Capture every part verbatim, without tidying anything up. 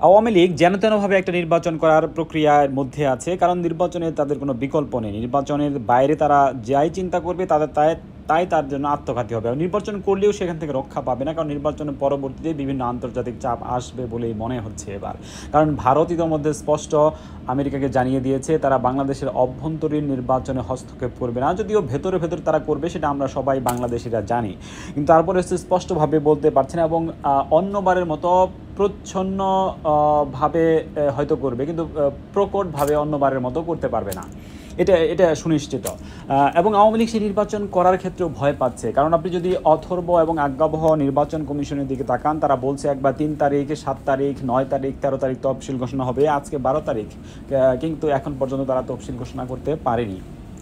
আওয়ামী লীগ যেন তেনভাবে একটা নির্বাচন করার প্রক্রিয়ার মধ্যে আছে, কারণ নির্বাচনে তাদের কোনো বিকল্প নেই। নির্বাচনের বাইরে তারা যাই চিন্তা করবে তাদের তাই তাই তার জন্য আত্মঘাতী হবে। নির্বাচন করলেও সেখান থেকে রক্ষা পাবে না, কারণ নির্বাচনের পরবর্তীতে বিভিন্ন আন্তর্জাতিক চাপ আসবে বলেই মনে হচ্ছে এবার। কারণ ভারত ইতিমধ্যে স্পষ্ট আমেরিকাকে জানিয়ে দিয়েছে তারা বাংলাদেশের অভ্যন্তরীণ নির্বাচনে হস্তক্ষেপ করবে না, যদিও ভেতরে ভেতরে তারা করবে সেটা আমরা সবাই বাংলাদেশিরা জানি, কিন্তু তারপরে স্পষ্টভাবে বলতে পারছে না এবং অন্যবারের মতো প্রচ্ছন্ন ভাবে হয়তো করবে, কিন্তু প্রকটভাবে অন্যবারের মতো করতে পারবে না, এটা এটা সুনিশ্চিত। এবং আওয়ামী লীগ সেই নির্বাচন করার ক্ষেত্রেও ভয় পাচ্ছে, কারণ আপনি যদি অথর্ব এবং আজ্ঞাবহ নির্বাচন কমিশনের দিকে তাকান, তারা বলছে একবার তিন তারিখ, সাত তারিখ, নয় তারিখ, তেরো তারিখ তফসিল ঘোষণা হবে। আজকে বারো তারিখ, কিন্তু এখন পর্যন্ত তারা তফসিল ঘোষণা করতে পারেনি।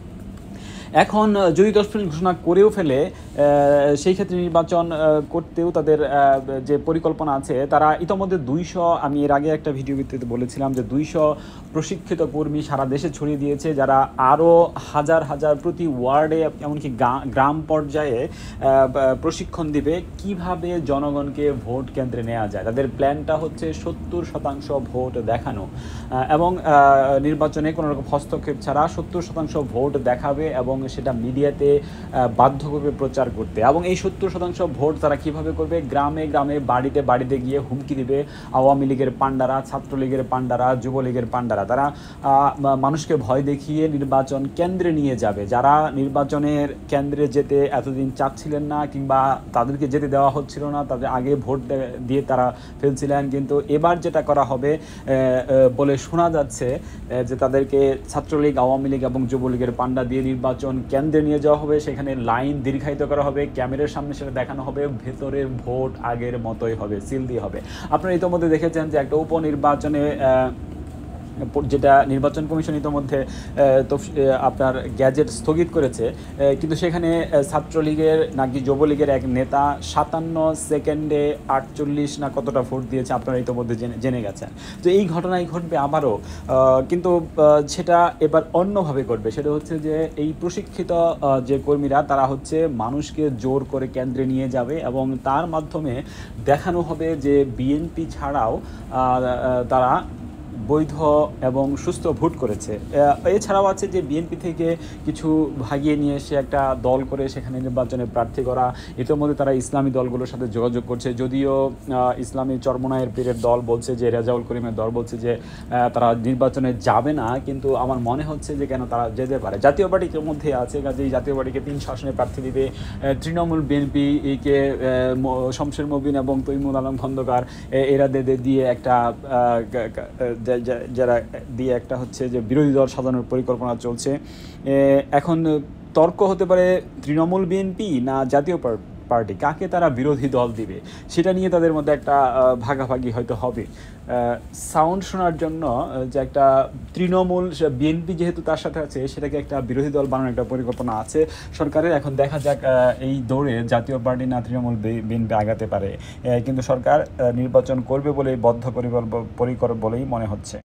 এখন যদি তফসিল ঘোষণা করেও ফেলে সেই ক্ষেত্রে নির্বাচন করতেও তাদের যে পরিকল্পনা আছে, তারা ইতোমধ্যে দুইশো, আমি এর আগে একটা ভিডিও ভিত্তিতে বলেছিলাম যে দুইশো প্রশিক্ষিত কর্মী সারা দেশে ছড়িয়ে দিয়েছে, যারা আরও হাজার হাজার প্রতি ওয়ার্ডে এমনকি গ্রাম পর্যায়ে প্রশিক্ষণ দিবে কিভাবে জনগণকে ভোট কেন্দ্রে নেওয়া যায়। তাদের প্ল্যানটা হচ্ছে সত্তর শতাংশ ভোট দেখানো এবং নির্বাচনে কোনো রকম হস্তক্ষেপ ছাড়া সত্তর শতাংশ ভোট দেখাবে এবং সেটা মিডিয়াতে বাধ্য করবে প্রচার করতে। এবং এই সত্তর শতাংশ ভোট তারা কিভাবে করবে, গ্রামে গ্রামে বাড়িতে বাড়িতে গিয়ে হুমকি দিবে আওয়ামী লীগের পান্ডারা, ছাত্রলীগের পান্ডারা, যুবলীগের পান্ডারা। তারা মানুষকে ভয় দেখিয়ে নির্বাচন কেন্দ্রে নিয়ে যাবে। যারা নির্বাচনের কেন্দ্রে যেতে এতদিন চাচ্ছিলেন না কিংবা তাদেরকে যেতে দেওয়া হচ্ছিল না, তাদের আগে ভোট দিয়ে তারা ফেলছিলেন, কিন্তু এবার যেটা করা হবে বলে শোনা যাচ্ছে যে তাদেরকে ছাত্রলীগ, আওয়ামী লীগ এবং যুবলীগের পান্ডা দিয়ে নির্বাচন কেন্দ্রে নিয়ে যাওয়া হবে, সেখানে লাইন দীর্ঘায়িত করা হবে, ক্যামেরার সামনে সেটা দেখানো হবে, ভেতরের ভোট আগের মতোই হবে, সিল দিয়ে হবে। আপনারা ইতিমধ্যে দেখেছেন যে একটা উপনির্বাচনে যেটা নির্বাচন কমিশন ইতিমধ্যে আপনার গ্যাজেট স্থগিত করেছে, কিন্তু সেখানে ছাত্রলীগের নাকি যুবলীগের এক নেতা সাতান্ন সেকেন্ডে আটচল্লিশ না কতটা ভোট দিয়েছে, আপনারা ইতিমধ্যে জেনে জেনে গেছেন। তো এই ঘটনাই ঘটবে আবারও, কিন্তু সেটা এবার অন্যভাবে ঘটবে। সেটা হচ্ছে যে এই প্রশিক্ষিত যে কর্মীরা তারা হচ্ছে মানুষকে জোর করে কেন্দ্রে নিয়ে যাবে এবং তার মাধ্যমে দেখানো হবে যে বিএনপি ছাড়াও তারা বৈধ এবং সুস্থ ভোট করেছে। এছাড়াও আছে যে বিএনপি থেকে কিছু ভাগিয়ে নিয়ে এসে একটা দল করে সেখানে নির্বাচনে প্রার্থী করা। ইতিমধ্যে তারা ইসলামী দলগুলোর সাথে যোগাযোগ করছে, যদিও ইসলামী চরমনায়ের পীরের দল বলছে যে, রেজাউল করিমের দল বলছে যে তারা নির্বাচনে যাবে না, কিন্তু আমার মনে হচ্ছে যে কেন তারা যেতে পারে। জাতীয় পার্টির মধ্যে আছে, কাজেই জাতীয় পার্টিকে তিন আসনে প্রার্থী দিবে। তৃণমূল, বিএনপিকে শমশের মবিন এবং তৈমুর আলম খন্দকার এরা দিয়ে একটা যারা দিয়ে একটা হচ্ছে যে বিরোধী দল সাজানোর পরিকল্পনা চলছে। এখন তর্ক হতে পারে তৃণমূল, বিএনপি না জাতীয় পার্টি, কাকে তারা বিরোধী দল দিবে সেটা নিয়ে তাদের মধ্যে একটা ভাগাভাগি হয়তো হবে। সাউন্ড শোনার জন্য যে একটা তৃণমূল, বিএনপি যেহেতু তার সাথে আছে, সেটাকে একটা বিরোধী দল বানানোর একটা পরিকল্পনা আছে সরকারের। এখন দেখা যাক এই দৌড়ে জাতীয় পার্টি না তৃণমূল, বিএনপি আগাতে পারে, কিন্তু সরকার নির্বাচন করবে বলেই বদ্ধপরিকর বলেই মনে হচ্ছে।